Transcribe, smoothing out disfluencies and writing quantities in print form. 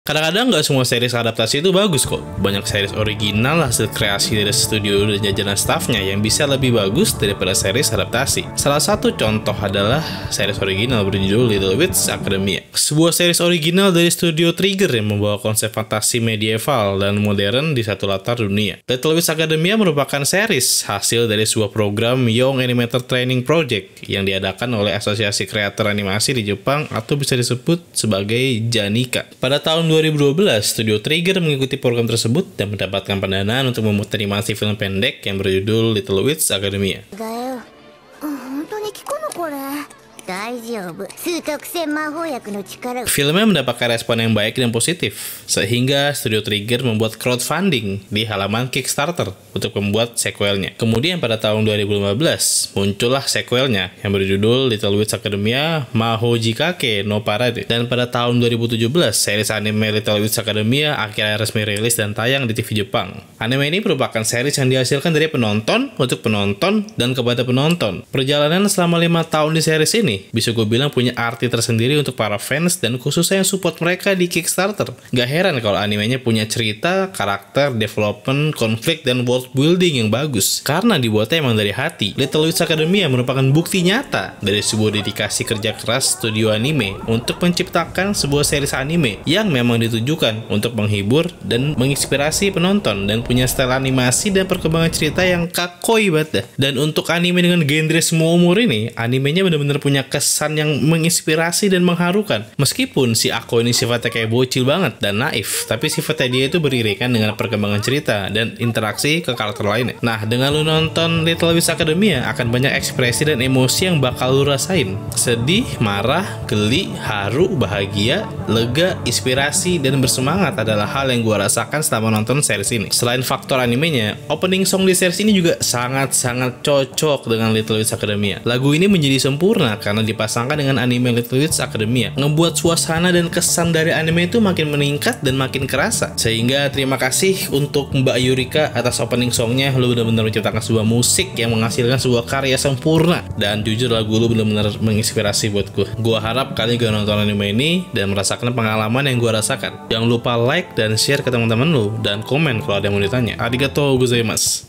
Kadang-kadang nggak semua series adaptasi itu bagus kok. Banyak series original hasil kreasi dari studio dan jajaran staffnya yang bisa lebih bagus daripada series adaptasi. Salah satu contoh adalah series original berjudul Little Witch Academia. Sebuah series original dari studio Trigger yang membawa konsep fantasi medieval dan modern di satu latar dunia. Little Witch Academia merupakan series hasil dari sebuah program Young Animator Training Project yang diadakan oleh Asosiasi Kreator Animasi di Jepang atau bisa disebut sebagai JANICA. Pada tahun 2012, Studio Trigger mengikuti program tersebut dan mendapatkan pendanaan untuk membuat animasi film pendek yang berjudul Little Witch Academia. Filmnya mendapatkan respon yang baik dan positif, sehingga Studio Trigger membuat crowdfunding di halaman Kickstarter untuk membuat sequelnya. Kemudian pada tahun 2015, muncullah sequelnya yang berjudul Little Witch Academia Mahojikake no Parade. Dan pada tahun 2017, series anime Little Witch Academia akhirnya resmi rilis dan tayang di TV Jepang. Anime ini merupakan series yang dihasilkan dari penonton, untuk penonton, dan kepada penonton. Perjalanan selama 5 tahun di series ini bisa gue bilang punya arti tersendiri untuk para fans dan khususnya yang support mereka di Kickstarter. Gak heran kalau animenya punya cerita, karakter, development, konflik, dan world building yang bagus. Karena dibuatnya emang dari hati. Little Witch Academia merupakan bukti nyata dari sebuah dedikasi kerja keras studio anime untuk menciptakan sebuah series anime yang memang ditujukan untuk menghibur dan menginspirasi penonton dan punya style animasi dan perkembangan cerita yang kakoi banget dah. Dan untuk anime dengan genre semua umur ini, animenya benar-benar punya kesan yang menginspirasi dan mengharukan. Meskipun si Ako ini sifatnya kayak bocil banget dan naif, tapi sifatnya dia itu beririkan dengan perkembangan cerita dan interaksi ke karakter lainnya. Nah, dengan lu nonton Little Witch Academia, akan banyak ekspresi dan emosi yang bakal lu rasain. Sedih, marah, geli, haru, bahagia, lega, inspirasi, dan bersemangat adalah hal yang gua rasakan selama nonton series ini. Selain faktor animenya, opening song di series ini juga sangat-sangat cocok dengan Little Witch Academia. Lagu ini menjadi sempurna karena dipasangkan dengan anime Little Witch Academia, ngebuat suasana dan kesan dari anime itu makin meningkat dan makin kerasa. Sehingga terima kasih untuk Mbak Yurika atas opening songnya. Lu benar-benar menciptakan sebuah musik yang menghasilkan sebuah karya sempurna, dan jujur lagu lu benar-benar menginspirasi buat gue. Gua harap kalian juga nonton anime ini dan merasakan pengalaman yang gue rasakan. Jangan lupa like dan share ke teman-teman lu dan komen kalau ada yang mau ditanya. Arigatou gozaimasu.